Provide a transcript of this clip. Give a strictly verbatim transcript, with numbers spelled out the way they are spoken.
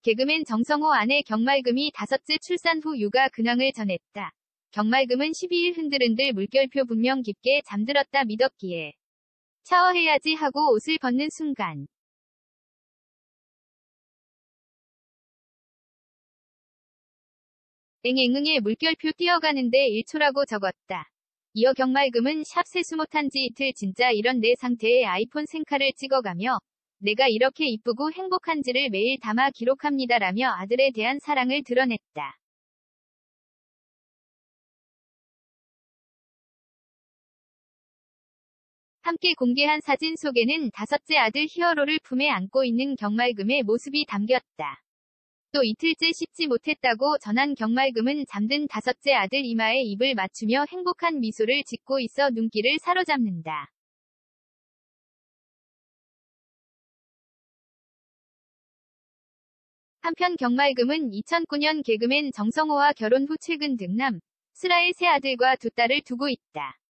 개그맨 정성호 아내 경말금이 다섯째 출산 후 육아 근황을 전했다. 경말금은 십이 일 흔들흔들 물결표 분명 깊게 잠들었다 믿었기에 샤워해야지 하고 옷을 벗는 순간 앵앵응에 물결표 뛰어가는데 일 초라고 적었다. 이어 경말금은 샵 세수 못한 지 이틀 진짜 이런 내 상태에 아이폰 생카를 찍어가며 내가 이렇게 이쁘고 행복한지를 매일 담아 기록합니다라며 아들에 대한 사랑을 드러냈다. 함께 공개한 사진 속에는 다섯째 아들 히어로를 품에 안고 있는 경말금의 모습이 담겼다. 또 이틀째 씻지 못했다고 전한 경말금은 잠든 다섯째 아들 이마에 입을 맞추며 행복한 미소를 짓고 있어 눈길을 사로잡는다. 한편 경말금은 이천구 년 개그맨 정성호와 결혼 후 최근 등남, 슬아의 세 아들과 두 딸을 두고 있다.